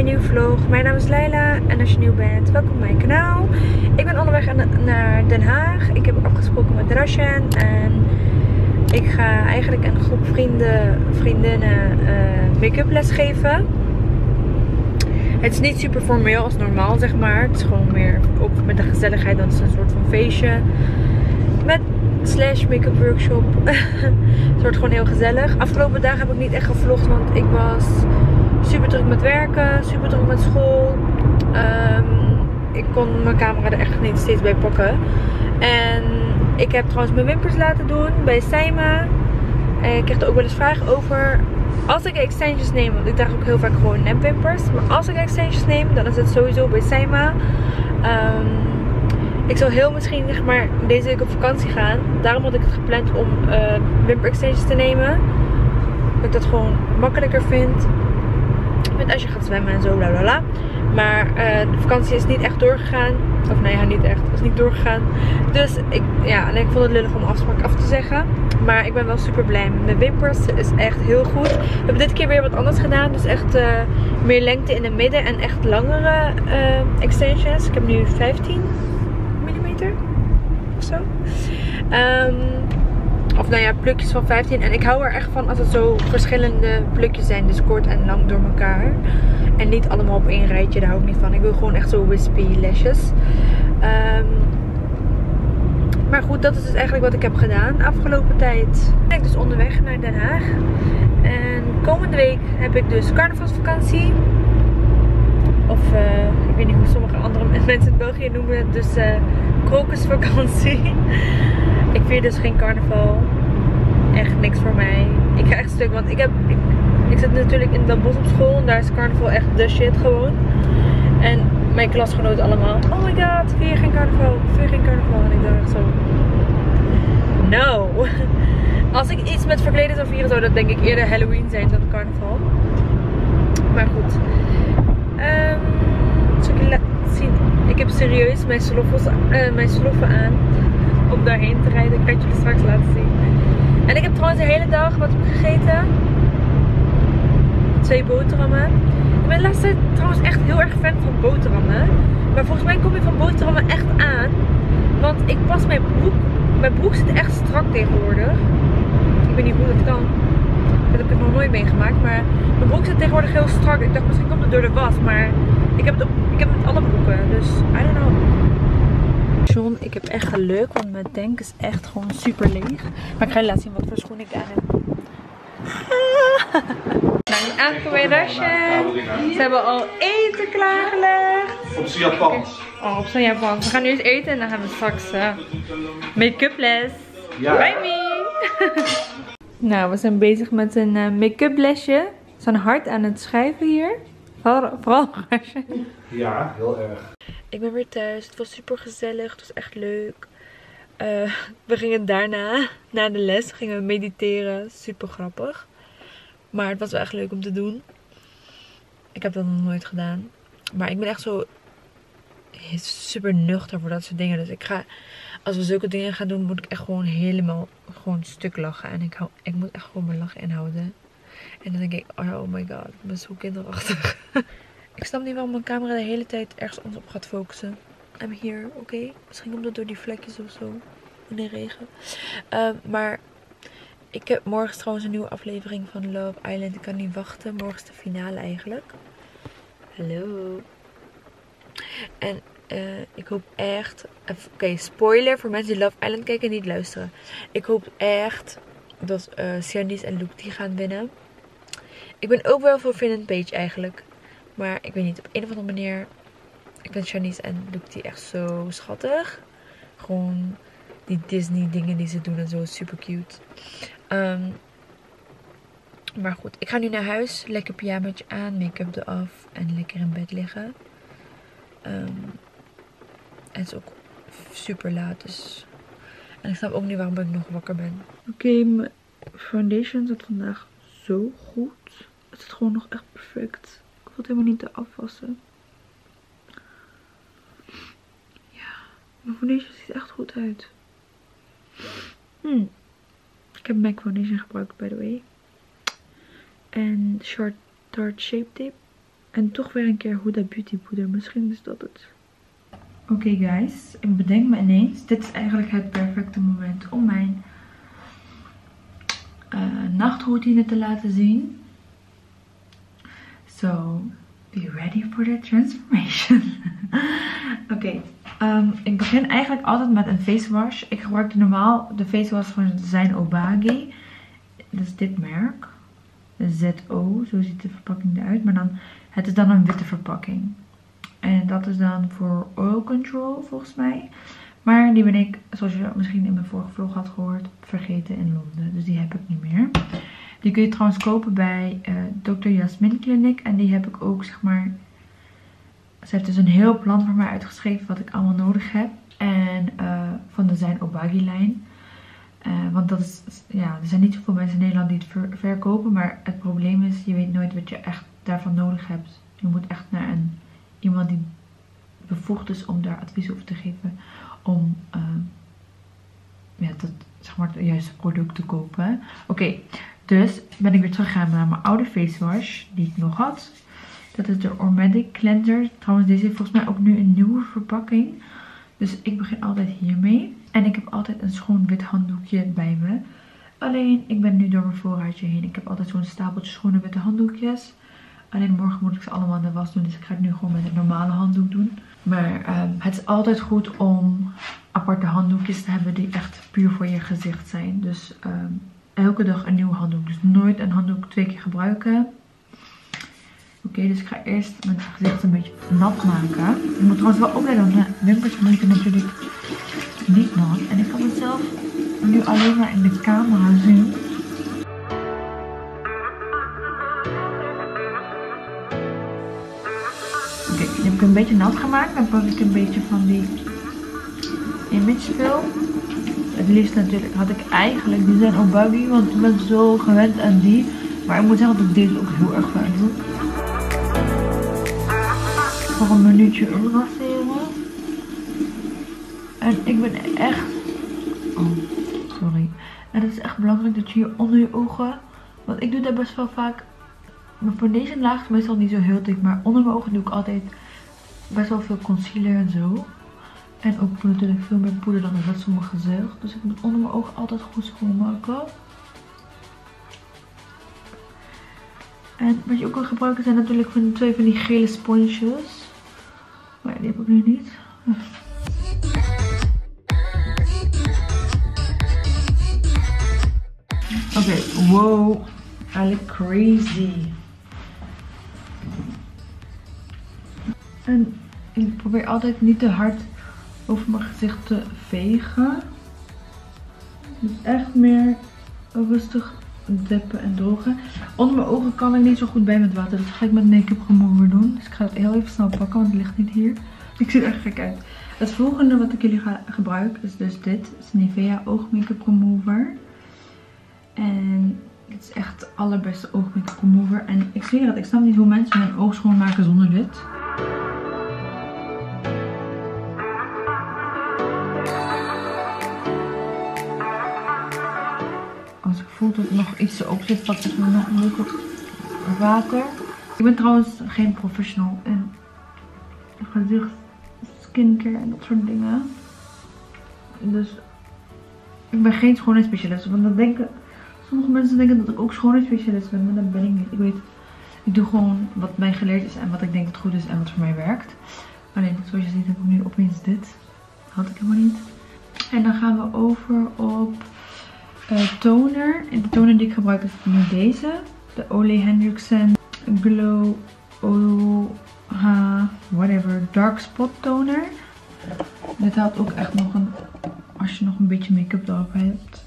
een nieuwe vlog. Mijn naam is Leila en als je nieuw bent, welkom op mijn kanaal. Ik ben onderweg naar Den Haag. Ik heb afgesproken met Rashen en ik ga eigenlijk een groep vriendinnen make-up les geven. Het is niet super formeel als normaal, zeg maar. Het is gewoon meer ook met de gezelligheid. Dat is een soort van feestje. Met / make-up workshop. Het wordt gewoon heel gezellig. Afgelopen dagen heb ik niet echt gevlogd, want ik was super druk met werken, super druk met school. Ik kon mijn camera er echt niet steeds bij pakken. En ik heb trouwens mijn wimpers laten doen bij Seima. Ik kreeg er ook wel eens vragen over. Als ik extensions neem, want ik draag ook heel vaak gewoon nepwimpers. Maar als ik extensions neem, dan is het sowieso bij Seima. Ik zal heel misschien zeg maar deze week op vakantie gaan. Daarom had ik het gepland om wimper extensions te nemen. Dat ik dat gewoon makkelijker vind. Met als je gaat zwemmen en zo, bla bla bla. Maar de vakantie is niet echt doorgegaan. Of nee, ja, niet echt. Het is niet doorgegaan. Dus ik vond het lullig om afspraak af te zeggen. Maar ik ben wel super blij met mijn wimpers. Het is echt heel goed. We hebben dit keer weer wat anders gedaan. Dus echt meer lengte in het midden. En echt langere extensions. Ik heb nu 15 mm of zo. Of nou ja, plukjes van 15. En ik hou er echt van als het zo verschillende plukjes zijn. Dus kort en lang door elkaar. En niet allemaal op één rijtje. Daar hou ik niet van. Ik wil gewoon echt zo wispy lashes. Maar goed, dat is dus eigenlijk wat ik heb gedaan de afgelopen tijd. Ben ik dus onderweg naar Den Haag. En komende week heb ik dus carnavalsvakantie. Of ik weet niet hoe sommige andere mensen in België noemen het. Dus krokusvakantie. Ik vier dus geen carnaval. Echt niks voor mij. Ik ga echt stuk, want ik zit natuurlijk in Den Bosch op school. En daar is carnaval echt de shit gewoon. En mijn klasgenoten allemaal. Oh my god, vier geen carnaval. Vier geen carnaval. En ik dacht echt zo. No. Als ik iets met verkleden zou vieren, zou dat denk ik eerder Halloween zijn dan carnaval. Maar goed. Zal ik je laten zien. Ik heb serieus mijn sloffen aan. Om daarheen te rijden. Ik kan het jullie straks laten zien. En ik heb trouwens de hele dag wat heb ik gegeten. 2 boterhammen. Ik ben de laatste tijd trouwens echt heel erg fan van boterhammen. Maar volgens mij kom je van boterhammen echt aan. Want ik pas mijn broek. Mijn broek zit echt strak tegenwoordig. Ik weet niet hoe dat kan. Dat heb ik nog nooit meegemaakt. Maar mijn broek zit tegenwoordig heel strak. Ik dacht misschien komt het door de was. Maar ik heb het met alle broeken. Dus I don't know. John, ik heb echt geluk. Want mijn tank is echt gewoon super leeg. Maar ik ga je laten zien wat voor schoenen ik aan heb. Nou, ik ben aangekomen bij Rashen. Ze hebben al eten klaargelegd. Op zijn Japans. Oh, op zijn Japans. We gaan nu eens eten en dan gaan we straks make-up les. Ja. Bij me. Nou, we zijn bezig met een make-up lesje. We zijn hard aan het schrijven hier. Vooral Rashen. Ja, heel erg. Ik ben weer thuis. Het was super gezellig. Het was echt leuk. We gingen daarna, na de les, gingen we mediteren. Super grappig. Maar het was wel echt leuk om te doen. Ik heb dat nog nooit gedaan. Maar ik ben echt zo super nuchter voor dat soort dingen. Dus als we zulke dingen gaan doen, moet ik echt gewoon helemaal stuk lachen. En ik moet echt gewoon mijn lachen inhouden. En dan denk ik, oh my god, ik ben zo kinderachtig. Ik snap niet waarom mijn camera de hele tijd ergens anders op gaat focussen. I'm here, oké. Misschien komt dat door die vlekjes of zo. In de regen. Maar ik heb morgen trouwens een nieuwe aflevering van Love Island. Ik kan niet wachten. Morgen is de finale eigenlijk. Hallo. En ik hoop echt... Oké, spoiler voor mensen die Love Island kijken en niet luisteren. Ik hoop echt dat Shanice en Luke die gaan winnen. Ik ben ook wel voor Finn en Paige eigenlijk. Maar ik weet niet, op een of andere manier... Ik vind Shanice en Luke die echt zo schattig. Gewoon die Disney dingen die ze doen en zo, super cute. Maar goed, ik ga nu naar huis. Lekker pyjamaatje aan, make-up eraf en lekker in bed liggen. En het is ook super laat, dus... En ik snap ook niet waarom ik nog wakker ben. Oké, mijn foundation zat vandaag zo goed. Het zit gewoon nog echt perfect. Ik hoef het helemaal niet te afwassen. Ja, mijn foundation ziet echt goed uit. Ik heb MAC foundation gebruikt, by the way. En Short Tarte Shape Tape. En toch weer een keer Huda Beauty poeder. Misschien is dat het. Oké guys, ik bedenk me ineens. Dit is eigenlijk het perfecte moment om mijn nachtroutine te laten zien. So, be ready for the transformation. Oké, ik begin eigenlijk altijd met een face wash. Ik gebruik normaal de face wash van Zain Obagi. Dat is dit merk. ZO, zo ziet de verpakking eruit. Maar dan, het is dan een witte verpakking. En dat is dan voor oil control volgens mij. Maar die ben ik, zoals je misschien in mijn vorige vlog had gehoord, vergeten in Londen. Dus die heb ik niet meer. Die kun je trouwens kopen bij Dr. Jasmin Clinic. En die heb ik ook, zeg maar... Ze heeft dus een heel plan voor mij uitgeschreven wat ik allemaal nodig heb. En van de Zain Obagi lijn. Want dat is, ja, er zijn niet zoveel mensen in Nederland die het verkopen. Maar het probleem is, je weet nooit wat je echt daarvan nodig hebt. Je moet echt naar iemand die bevoegd is om daar advies over te geven. Om zeg maar, het juiste product te kopen. Oké, dus ben ik weer teruggegaan naar mijn oude face wash die ik nog had. Dat is de Ormedic Cleanser. Trouwens, deze heeft volgens mij ook nu een nieuwe verpakking. Dus ik begin altijd hiermee. En ik heb altijd een schoon wit handdoekje bij me. Alleen, ik ben nu door mijn voorraadje heen. Ik heb altijd zo'n stapeltje schone witte handdoekjes. Alleen morgen moet ik ze allemaal in de was doen. Dus ik ga het nu gewoon met een normale handdoek doen. Maar het is altijd goed om aparte handdoekjes te hebben die echt puur voor je gezicht zijn. Dus elke dag een nieuwe handdoek. Dus nooit een handdoek 2 keer gebruiken. Oké, dus ik ga eerst mijn gezicht een beetje nat maken. Ik moet trouwens wel opletten, want mijn wimpers moeten natuurlijk niet nat. En ik kan mezelf nu alleen maar in de camera zien. Oké, die heb ik een beetje nat gemaakt. Dan pak ik een beetje van die image film. Het liefst natuurlijk had ik eigenlijk die Zain Obagi, want ik ben zo gewend aan die. Maar ik moet zeggen dat ik deze ook heel erg fijn vind. Voor een minuutje raseren. En ik ben echt... Oh, sorry. En het is echt belangrijk dat je hier onder je ogen... Want ik doe dat best wel vaak... Mijn foundation laag is meestal niet zo heel dik. Maar onder mijn ogen doe ik altijd best wel veel concealer en zo. En ook natuurlijk veel meer poeder dan de rest van mijn gezicht. Dus ik moet onder mijn ogen altijd goed schoonmaken. En wat je ook kan gebruiken zijn natuurlijk twee van die gele sponsjes. Maar ja, die heb ik nu niet. Oké, wow. I look crazy. En ik probeer altijd niet te hard over mijn gezicht te vegen. Dus echt meer rustig deppen en drogen. Onder mijn ogen kan ik niet zo goed bij met water. Dus ga ik met make-up remover doen. Dus ik ga het heel even snel pakken, want het ligt niet hier. Ik zie er echt gek uit. Het volgende wat ik jullie ga gebruiken is dus dit. Het is Nivea oog make-up remover. En dit is echt de allerbeste oog make-up remover. En ik zweer het, ik snap niet hoe mensen hun oog schoonmaken zonder dit. Als ik voel dat er nog iets erop zit, pak ik nog een beetje water. Ik ben trouwens geen professional in gezicht, skincare en dat soort dingen. Dus ik ben geen schoonheidsspecialist. Want dan denken sommige mensen denken dat ik ook schoonheidsspecialist ben, maar dat ben ik niet. Ik weet, ik doe gewoon wat mij geleerd is en wat ik denk dat goed is en wat voor mij werkt. Alleen zoals je ziet heb ik nu opeens dit. Had ik helemaal niet. En dan gaan we over op toner. En de toner die ik gebruik is nu deze. De Ole Henriksen Glow Oil whatever Dark Spot Toner. Dit helpt ook echt nog een, als je nog een beetje make-up erop hebt.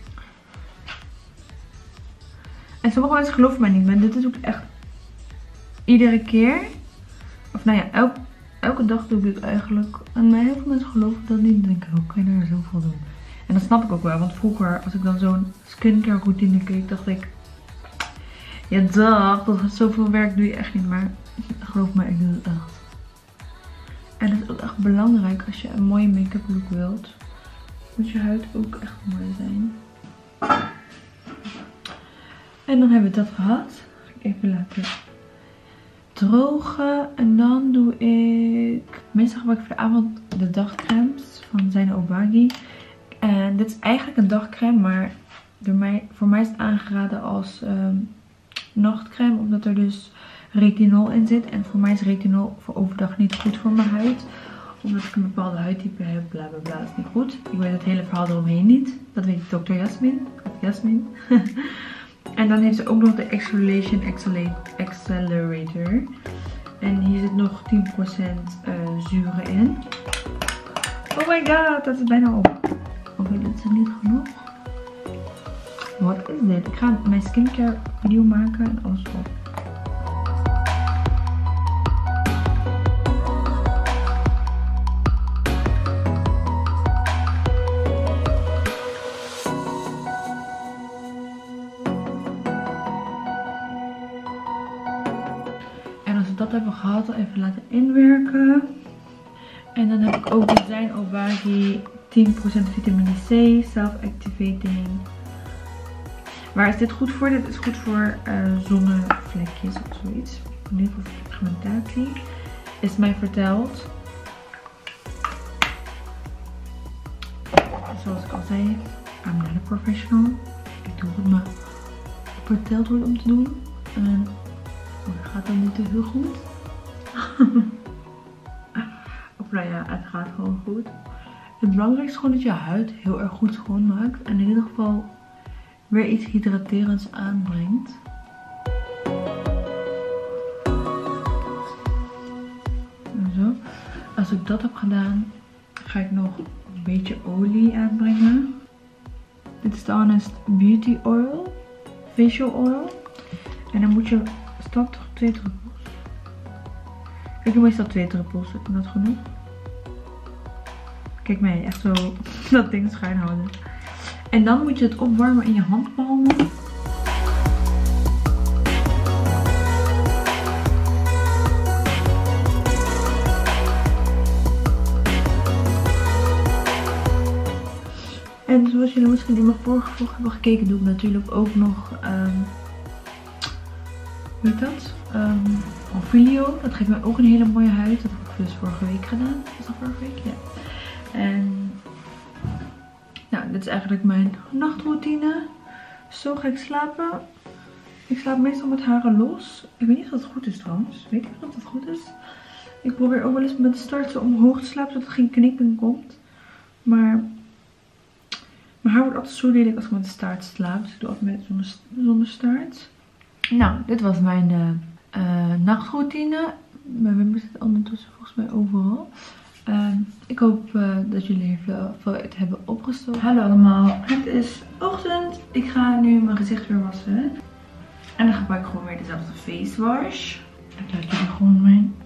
En sommige mensen geloven mij niet, maar dit is ook echt iedere keer. Of nou ja, elke dag doe ik dit eigenlijk. En heel veel mensen geloven dat niet. Dan denk ik, hoe kan je daar zoveel doen? En dat snap ik ook wel, want vroeger als ik dan zo'n skincare routine keek, dacht ik, ja dag, dat zoveel werk doe je echt niet, maar geloof me, ik doe het echt. En het is ook echt belangrijk als je een mooie make-up look wilt, moet je huid ook echt mooi zijn. En dan hebben we dat gehad. Ga ik even laten drogen. En dan doe ik... Meestal gebruik ik voor de avond de dagcremes van Zain Obagi. En dit is eigenlijk een dagcreme, maar voor mij is het aangeraden als nachtcreme. Omdat er dus retinol in zit. En voor mij is retinol voor overdag niet goed voor mijn huid. Omdat ik een bepaalde huidtype heb, bla bla bla, dat is niet goed. Ik weet het hele verhaal eromheen niet. Dat weet dokter Jasmin. Of Jasmin. En dan heeft ze ook nog de Exfoliation Accelerator. En hier zit nog 10% zuren in. Oh my god, dat is bijna op. Oké, dat is niet genoeg. Wat is dit? Ik ga mijn skincare video maken en alles op. En als we dat hebben gehad, dan even laten inwerken. En dan heb ik ook de Zain Obagi 10% vitamine C, self-activating. Waar is dit goed voor? Dit is goed voor zonnevlekjes of zoiets. In ieder geval voor pigmentatie. Is mij verteld. Zoals ik al zei, I'm not a professional. Ik doe wat me verteld wordt om te doen. En het gaat dan niet te heel goed. Of nou ja, het gaat gewoon goed. Het belangrijkste is gewoon dat je huid heel erg goed schoonmaakt. En in ieder geval weer iets hydraterends aanbrengt. Zo. Als ik dat heb gedaan, ga ik nog een beetje olie aanbrengen. Dit is de Honest Beauty Oil. Facial Oil. En dan moet je toch 2 druppels. Ik doe meestal 2 druppels. Ik vind dat genoeg. Kijk mij, echt zo dat ding schuin houden. En dan moet je het opwarmen in je handpalmen. En zoals jullie misschien in mijn vorige vlog hebben gekeken, doe ik natuurlijk ook nog, hoe heet dat? Ophelio. Dat geeft mij ook een hele mooie huid. Dat heb ik dus vorige week gedaan. Was dat vorige week? Ja. En nou, dit is eigenlijk mijn nachtroutine. Zo ga ik slapen. Ik slaap meestal met haren los. Ik weet niet of dat goed is trouwens. Weet ik niet of dat goed is. Ik probeer ook wel eens met de start zo omhoog te slapen, zodat er geen knippen komt. Maar mijn haar wordt altijd zo lelijk als ik met de staart slaap. Dus ik doe altijd met zonder staart. Nou, dit was mijn nachtroutine. Mijn wimpers zitten ondertussen volgens mij overal. Ik hoop dat jullie er veel uit hebben opgestoken. Hallo allemaal, het is ochtend. Ik ga nu mijn gezicht weer wassen. En dan gebruik ik gewoon weer dezelfde face wash. Ik laat jullie gewoon mijn...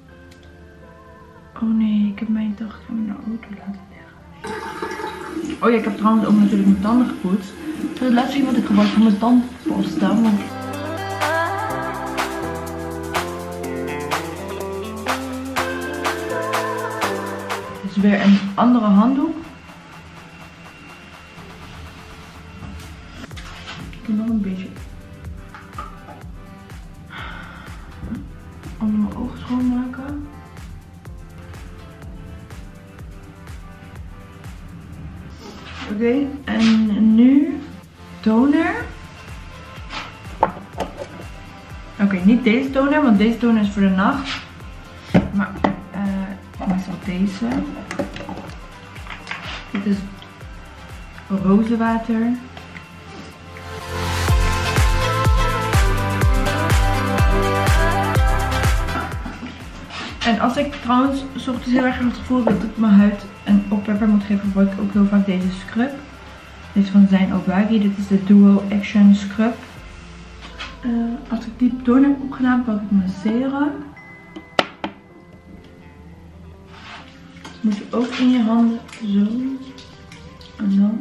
Oh nee, ik heb mijn dagcreme in de auto laten liggen. Oh ja, ik heb trouwens ook natuurlijk mijn tanden gepoetst. Ik zal laten zien wat ik gebruik voor mijn tandpasta. Want... Dit is weer een andere handdoek. Ik doe nog een beetje onder mijn ogen schoonmaken. Oké, en nu toner. Oké, niet deze toner, want deze toner is voor de nacht. Maar meestal deze. Dit is rozenwater. En als ik trouwens 's ochtends heel erg het gevoel heb dat ik mijn huid een oppepper moet geven, gebruik ik ook heel vaak deze scrub. Dit is van Zain Obagi. Dit is de Duo Action Scrub. Als ik die toner heb opgedaan, pak ik mijn serum. Dat moet je ook in je handen zo. En dan.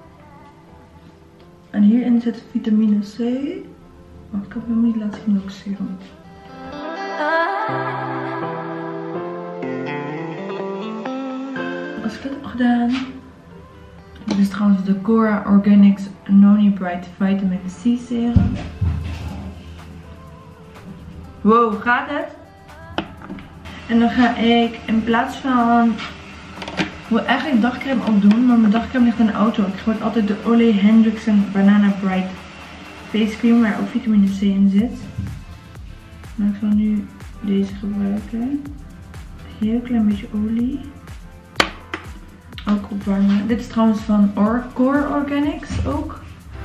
En hierin zit vitamine C. Wacht, ik heb hem niet laten zien welke serum. Als ik dit heb gedaan. Dit is trouwens de Cora Organics Noni Bright Vitamin C Serum. Wow, gaat het? En dan ga ik in plaats van... Ik wil eigenlijk dagcreme opdoen, maar mijn dagcreme ligt in de auto. Ik gebruik altijd de Ole Henriksen Banana Bright Face Cream, waar ook vitamine C in zit. Maar ik zal nu deze gebruiken. Een heel klein beetje olie. Ook opwarmen. Dit is trouwens van Core Organics ook.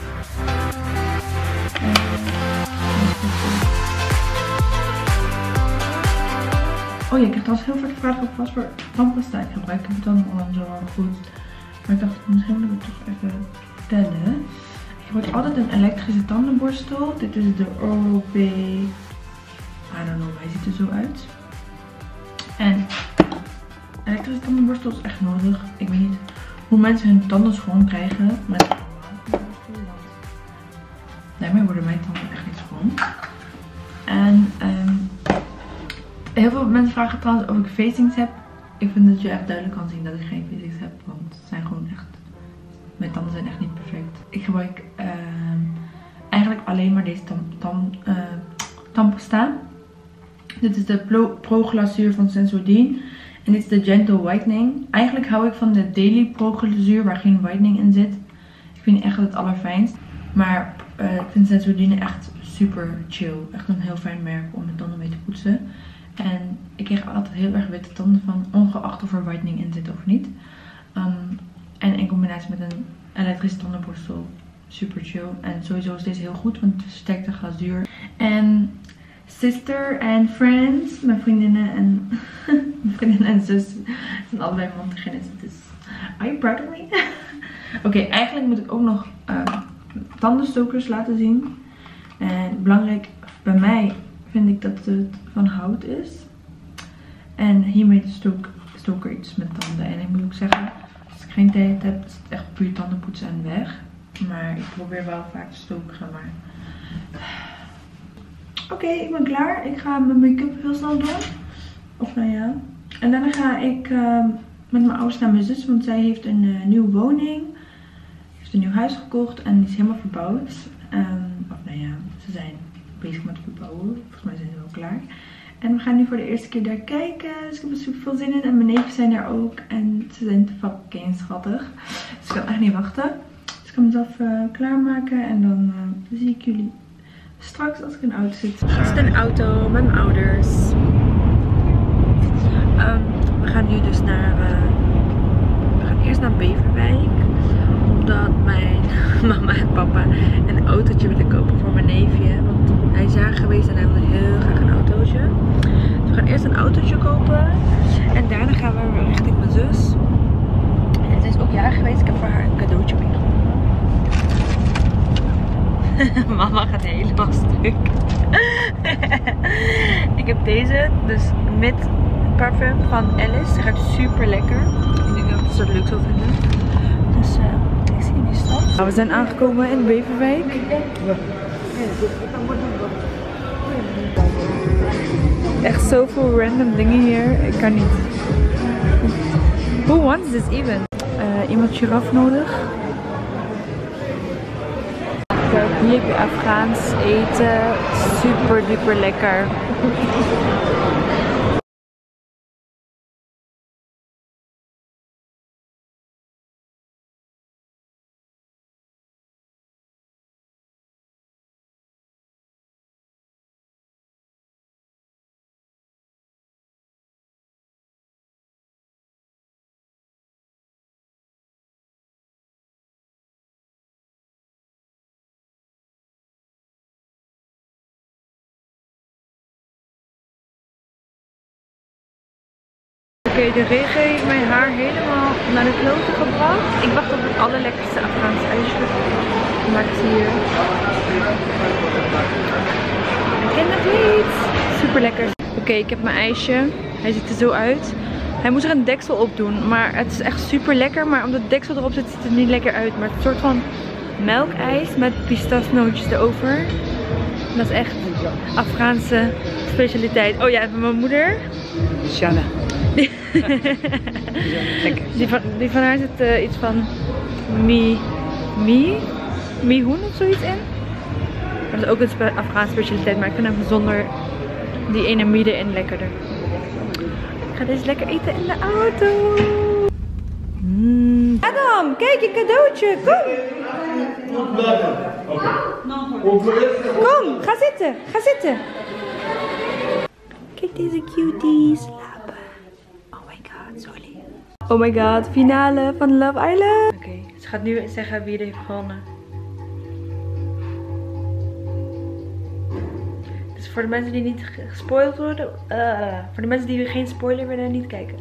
Oh ja, ik krijg trouwens heel vaak gevraagd op wat voor tandpasta ik gebruik. Ik heb het dan al zo lang goed. Maar ik dacht, misschien moet ik het toch even vertellen. Ik gebruik altijd een elektrische tandenborstel. Dit is de Oral-B. I don't know, hij ziet er zo uit. En elektrische tandenborstel is echt nodig. Ik weet niet hoe mensen hun tanden schoon krijgen met een normale tandenborstel. Daarmee worden mijn tanden echt niet schoon. En heel veel mensen vragen trouwens of ik facings heb. Ik vind dat je echt duidelijk kan zien dat ik geen facings heb. Want het zijn gewoon echt... Mijn tanden zijn echt niet perfect. Ik gebruik eigenlijk alleen maar deze tandpasta. Dit is de Pro Glazuur van Sensodyne. En dit is de Gentle Whitening. Eigenlijk hou ik van de Daily Pro Glazuur waar geen whitening in zit. Ik vind die echt het allerfijnst. Maar ik vind Sensodyne echt super chill. Echt een heel fijn merk om mijn tanden mee te poetsen. En ik krijg altijd heel erg witte tanden van, ongeacht of er whitening in zit of niet. En in combinatie met een elektrische tandenborstel, super chill. En sowieso is deze heel goed, want het versterkt de glazuur. En sister en friends, mijn vriendinnen en zus zijn allebei Monteginis. Dus are you proud of me? Oké, eigenlijk moet ik ook nog tandenstokers laten zien. En belangrijk bij mij vind ik dat het van hout is. En hiermee de stoker iets met tanden. En ik moet ook zeggen, als ik geen tijd heb, is het echt puur tandenpoetsen en weg. Maar ik probeer wel vaak te stokeren. Maar... Oké, ik ben klaar. Ik ga mijn make-up heel snel doen. Of nou ja. En daarna ga ik met mijn ouders naar mijn zus. Want zij heeft een nieuwe woning. Ze heeft een nieuw huis gekocht. En die is helemaal verbouwd. Of nou ja, ze zijn bezig met verbouwen. Volgens mij zijn ze wel klaar. En we gaan nu voor de eerste keer daar kijken. Dus ik heb er super veel zin in. En mijn neefjes zijn daar ook. En ze zijn fucking schattig. Dus ik kan echt niet wachten. Dus ik ga mezelf klaarmaken. En dan zie ik jullie straks als ik in de auto zit. Dit is een auto met mijn ouders. We gaan nu dus naar... we gaan eerst naar Beverwijk. Omdat mijn mama en papa een autootje willen kopen voor mijn neefje. Want hij is jarig geweest en hij wilde heel graag een autootje. Dus we gaan eerst een autootje kopen. En daarna gaan we weer richting mijn zus. En ze is ook jarig geweest. Ik heb voor haar een cadeautje meegenomen. Mama gaat helemaal stuk. Ik heb deze, dus Mid Parfum van Alice. Ze ruikt super lekker. Ik denk dat ze het leuk zal vinden. Dus ik zie jullie straks. We zijn aangekomen in Beverwijk. Echt zoveel random dingen hier. Ik kan niet. Who wants this even? Iemand giraf nodig. Kijk, hier heb je Afghaans eten. Super duper lekker. Oké, de regen heeft mijn haar helemaal naar de kloten gebracht. Ik wacht op het allerlekkerste Afghaanse ijsje. Ik maak het hier. Ik ken het niet. Super lekker. Oké, ik heb mijn ijsje. Hij ziet er zo uit. Hij moest er een deksel op doen, maar het is echt super lekker. Maar omdat het deksel erop zit, ziet het er niet lekker uit. Maar het is een soort van melkijs met pistachenootjes erover. Dat is echt Afghaanse specialiteit. Oh ja, en van mijn moeder. Shanna. Die van haar zit iets van mihoen of zoiets in. Dat is ook een Afghaanse specialiteit, maar ik vind hem zonder die ene middenin lekkerder. Ik ga dus lekker eten in de auto. Adam, kijk je cadeautje. Kom. Kom, ga zitten. Ga zitten. Kijk deze cuties slapen. Oh my god, zo lief. Oh my god, finale van Love Island. Oké, ze gaat nu zeggen wie er heeft gewonnen. Dus voor de mensen die niet gespoild worden, voor de mensen die geen spoiler willen, niet kijken.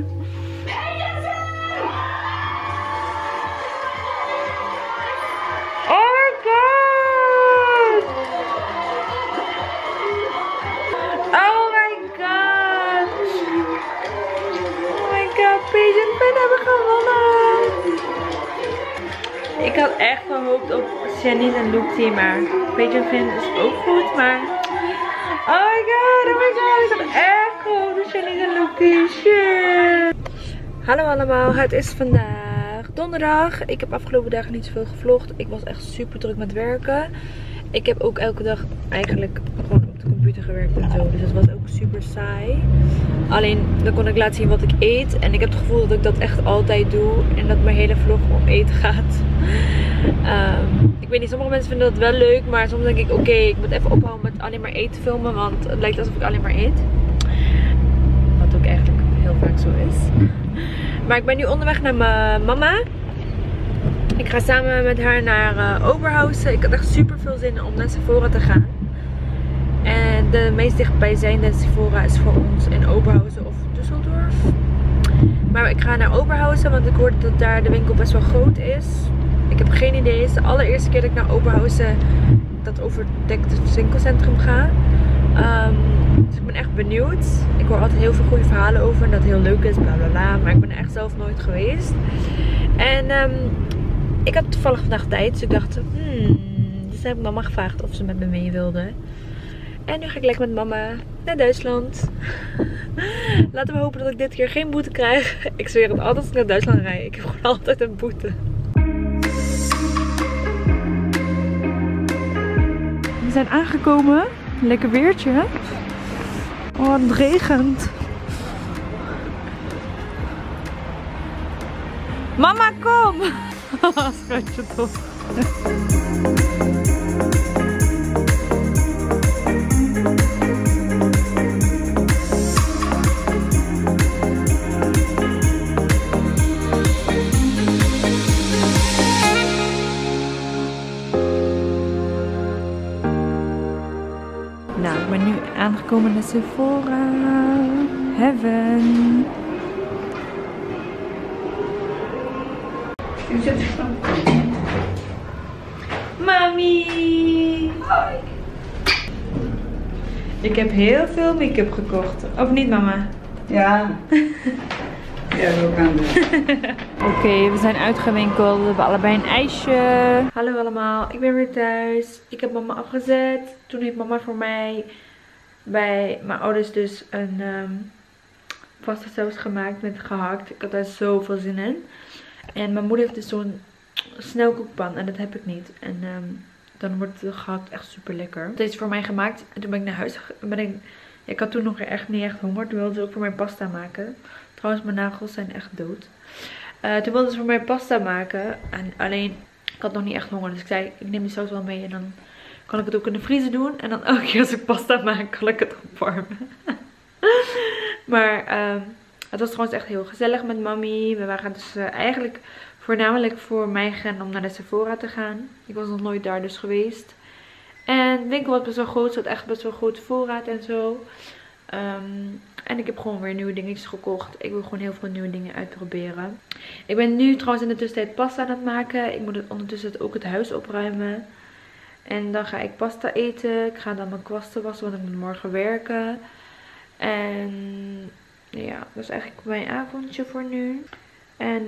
Oh my god! Oh my god! Oh my god, Paige en Finn hebben gewonnen! Ik had echt gehoopt op Shanice en Luke, maar Paige en Finn is ook goed, maar... Oh my god, ik had echt gehoopt op Shanice en Luke. Shit! Hallo allemaal, het is vandaag donderdag. Ik heb afgelopen dagen niet zoveel gevlogd. Ik was echt super druk met werken. Ik heb ook elke dag eigenlijk gewoon op de computer gewerkt en zo. Dus dat was ook super saai. Alleen dan kon ik laten zien wat ik eet. En ik heb het gevoel dat ik dat echt altijd doe. En dat mijn hele vlog om eten gaat. Ik weet niet, sommige mensen vinden dat wel leuk. Maar soms denk ik, oké, ik moet even ophouden met alleen maar eten filmen. Want het lijkt alsof ik alleen maar eet. Wat ook eigenlijk heel vaak zo is. Maar ik ben nu onderweg naar mijn mama. Ik ga samen met haar naar Oberhausen. Ik had echt super veel zin om naar Sephora te gaan. En de meest dichtbijzijnde Sephora is voor ons in Oberhausen of Düsseldorf. Maar ik ga naar Oberhausen, want ik hoorde dat daar de winkel best wel groot is. Ik heb geen idee. Het is de allereerste keer dat ik naar Oberhausen, dat overdekte winkelcentrum, ga. Dus ik ben echt benieuwd. Ik hoor altijd heel veel goede verhalen over en dat het heel leuk is, bla bla bla. Maar ik ben er echt zelf nooit geweest. En ik had toevallig vandaag tijd, dus ik dacht, dus heb ik mama gevraagd of ze met me mee wilde. En nu ga ik lekker met mama naar Duitsland. Laten we hopen dat ik dit keer geen boete krijg. Ik zweer het, altijd als ik naar Duitsland rijd. Ik heb gewoon altijd een boete. We zijn aangekomen. Lekker weertje. Oh, het regent. Mama, kom! Schatje toch. Nou, ik ben nu aangekomen in Sephora. Heaven. Mami! Hoi! Ik heb heel veel make-up gekocht. Of niet, mama? Ja. Ja, zo kan het. Oké, we zijn uitgewinkeld. We hebben allebei een ijsje. Hallo allemaal, ik ben weer thuis. Ik heb mama afgezet. Toen heeft mama voor mij bij mijn ouders dus een pasta saus gemaakt met gehakt. Ik had daar zoveel zin in. En mijn moeder heeft dus zo'n snelkookpan en dat heb ik niet. En dan wordt het gehakt echt super lekker. Deze is voor mij gemaakt en toen ben ik naar huis gegaan. Ik had toen nog echt niet echt honger. Toen wilde ze ook voor mij pasta maken. Trouwens, mijn nagels zijn echt dood. Toen wilde ze voor mij pasta maken. En alleen, ik had nog niet echt honger. Dus ik zei, ik neem die saus wel mee. En dan kan ik het ook in de vriezer doen. En dan elke keer als ik pasta maak, kan ik het opwarmen. Maar het was trouwens echt heel gezellig met mami. We waren dus eigenlijk voornamelijk voor mij gegaan om naar de Sephora te gaan. Ik was nog nooit daar dus geweest. En de winkel was best wel groot. Ze had echt best wel grote voorraad en zo. En ik heb gewoon weer nieuwe dingetjes gekocht. Ik wil gewoon heel veel nieuwe dingen uitproberen. Ik ben nu trouwens in de tussentijd pasta aan het maken. Ik moet ondertussen ook het huis opruimen. En dan ga ik pasta eten. Ik ga dan mijn kwasten wassen, want ik moet morgen werken. En ja, dat is eigenlijk mijn avondje voor nu. En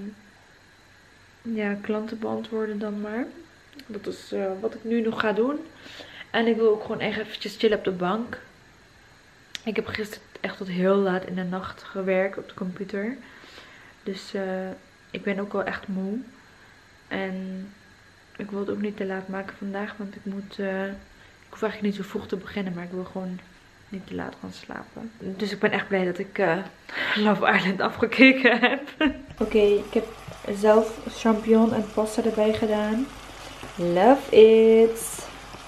ja, klanten beantwoorden dan maar. Dat is wat ik nu nog ga doen. En ik wil ook gewoon echt eventjes chillen op de bank. Ik heb gisteren echt tot heel laat in de nacht gewerkt op de computer. Dus ik ben ook wel echt moe. En ik wil het ook niet te laat maken vandaag. Want ik hoef eigenlijk niet zo vroeg te beginnen. Maar ik wil gewoon niet te laat kan slapen. Dus ik ben echt blij dat ik Love Island afgekeken heb. Oké, ik heb zelf champignon en pasta erbij gedaan. Love it.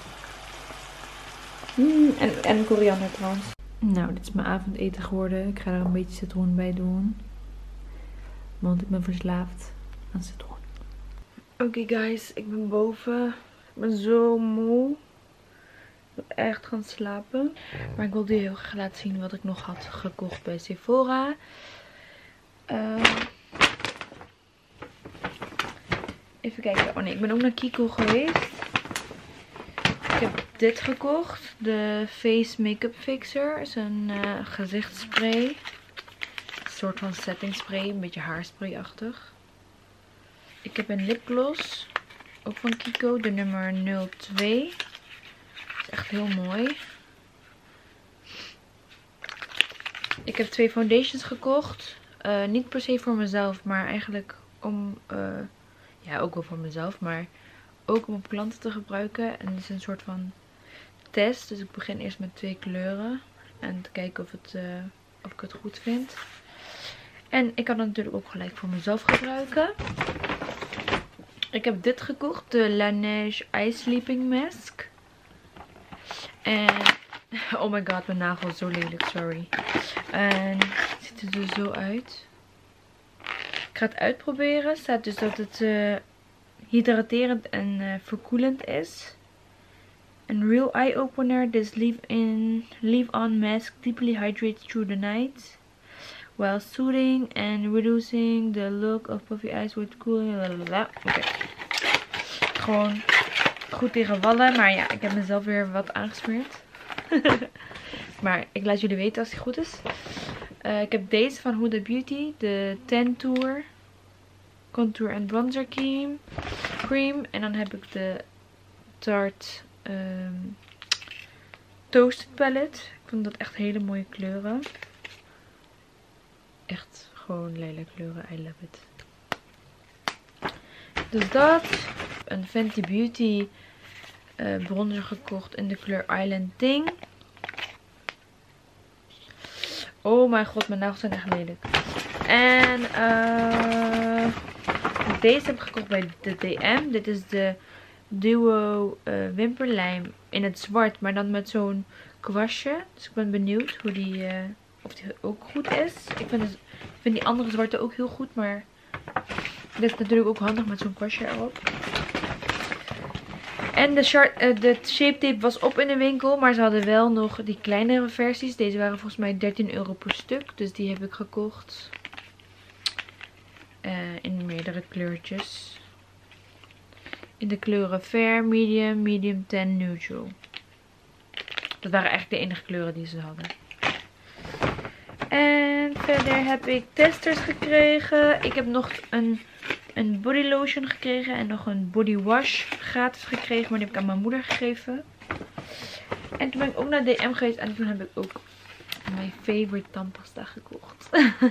En koriander trouwens. Nou, dit is mijn avondeten geworden. Ik ga er een beetje citroen bij doen. Want ik ben verslaafd aan citroen. Oké guys, ik ben boven. Ik ben zo moe. Ik wil echt gaan slapen. Maar ik wilde je heel graag laten zien wat ik nog had gekocht bij Sephora. Even kijken. Oh nee, ik ben ook naar Kiko geweest. Ik heb dit gekocht. De Face Make-up Fixer. Is een gezichtsspray. Een soort van setting spray. Een beetje haarspray-achtig. Ik heb een lipgloss. Ook van Kiko. De nummer 02. Is echt heel mooi. Ik heb 2 foundations gekocht. Niet per se voor mezelf. Maar eigenlijk om... ja, ook wel voor mezelf. Maar ook om op klanten te gebruiken. En het is een soort van test. Dus ik begin eerst met 2 kleuren. En te kijken of ik het goed vind. En ik kan het natuurlijk ook gelijk voor mezelf gebruiken. Ik heb dit gekocht. De Laneige Eye Sleeping Mask. En... oh my god, mijn nagel is zo lelijk. Sorry. En het ziet er dus zo uit. Ik ga het uitproberen. Staat dus dat het hydraterend en verkoelend is. Een real eye opener. This leave-on mask deeply hydrates through the night. While soothing and reducing the look of puffy eyes with cooling. Oké. Gewoon goed tegen wallen. Maar ja, ik heb mezelf weer wat aangesmeerd. Maar ik laat jullie weten als die goed is. Ik heb deze van Huda Beauty. De Ten Tour Contour and Bronzer Cream. En dan heb ik de Tarte Toasted Palette. Ik vond dat echt hele mooie kleuren. Echt gewoon lelijke kleuren. I love it. Dus dat. Een Fenty Beauty bronzer gekocht in de kleur Island Ting. Oh mijn god, mijn nagels zijn echt lelijk. En deze heb ik gekocht bij de DM. Dit is de Duo wimperlijm in het zwart, maar dan met zo'n kwastje. Dus ik ben benieuwd hoe of die ook goed is. Ik vind die andere zwarte ook heel goed, maar dit is natuurlijk ook handig met zo'n kwastje erop. En de Shape Tape was op in de winkel, maar ze hadden wel nog die kleinere versies. Deze waren volgens mij 13 euro per stuk, dus die heb ik gekocht. In meerdere kleurtjes. In de kleuren Fair, Medium, Medium Tan, Neutral. Dat waren eigenlijk de enige kleuren die ze hadden. En verder heb ik testers gekregen. Ik heb nog een body lotion gekregen en nog een body wash gratis gekregen. Maar die heb ik aan mijn moeder gegeven. En toen ben ik ook naar DM geweest en toen heb ik ook mijn favorite tandpasta gekocht.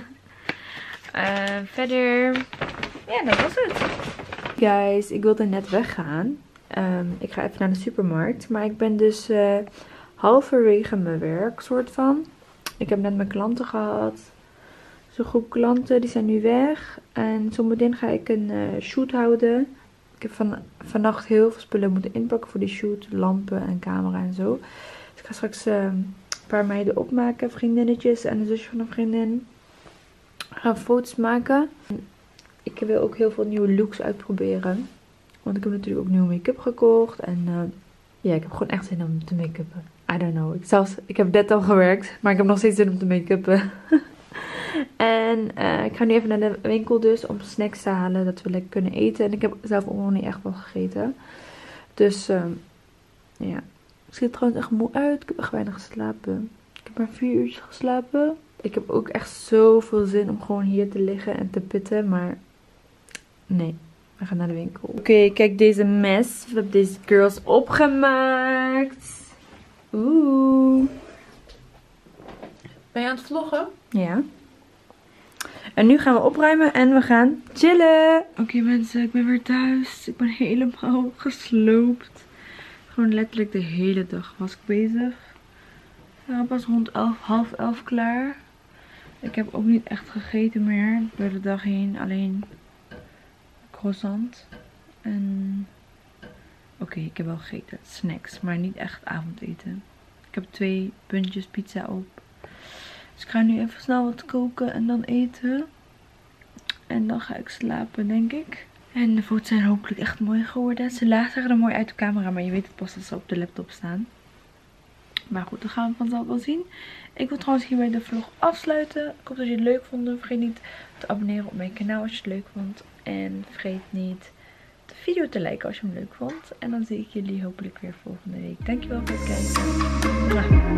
Verder, ja, dat was het. Guys, ik wilde net weggaan. Ik ga even naar de supermarkt. Maar ik ben dus halverwege mijn werk, soort van. Ik heb net mijn klanten gehad. Zo'n groep klanten, die zijn nu weg. En zometeen ga ik een shoot houden. Ik heb vannacht heel veel spullen moeten inpakken voor die shoot. Lampen en camera en zo. Dus ik ga straks een paar meiden opmaken. Vriendinnetjes en een zusje van een vriendin. Gaan foto's maken. Ik wil ook heel veel nieuwe looks uitproberen. Want ik heb natuurlijk ook nieuwe make-up gekocht. En ja, ik heb gewoon echt zin om te make-uppen. I don't know. Ik heb net al gewerkt. Maar ik heb nog steeds zin om te make-uppen. En ik ga nu even naar de winkel dus om snacks te halen. Dat we lekker kunnen eten. En ik heb zelf ook nog niet echt wel gegeten. Dus ja. Ik zie er trouwens echt moe uit. Ik heb echt weinig geslapen. Ik heb maar 4 uurtjes geslapen. Ik heb ook echt zoveel zin om gewoon hier te liggen en te pitten. Maar nee. We gaan naar de winkel. Oké, kijk deze mes. We hebben deze girls opgemaakt. Oeh. Ben je aan het vloggen? Ja. En nu gaan we opruimen en we gaan chillen. Oké mensen, ik ben weer thuis. Ik ben helemaal gesloopt. Gewoon letterlijk de hele dag was ik bezig. We waren pas rond 11:30 klaar. Ik heb ook niet echt gegeten meer door de dag heen. Alleen croissant. En oké, ik heb wel gegeten. Snacks, maar niet echt avondeten. Ik heb 2 puntjes pizza op. Dus ik ga nu even snel wat koken en dan eten. En dan ga ik slapen, denk ik. En de foto's zijn hopelijk echt mooi geworden. Ze zagen er mooi uit de camera, maar je weet het pas als ze op de laptop staan. Maar goed, dan gaan we vanzelf wel zien. Ik wil trouwens hierbij de vlog afsluiten. Ik hoop dat je het leuk vond. Vergeet niet te abonneren op mijn kanaal als je het leuk vond. En vergeet niet de video te liken als je hem leuk vond. En dan zie ik jullie hopelijk weer volgende week. Dankjewel voor het kijken.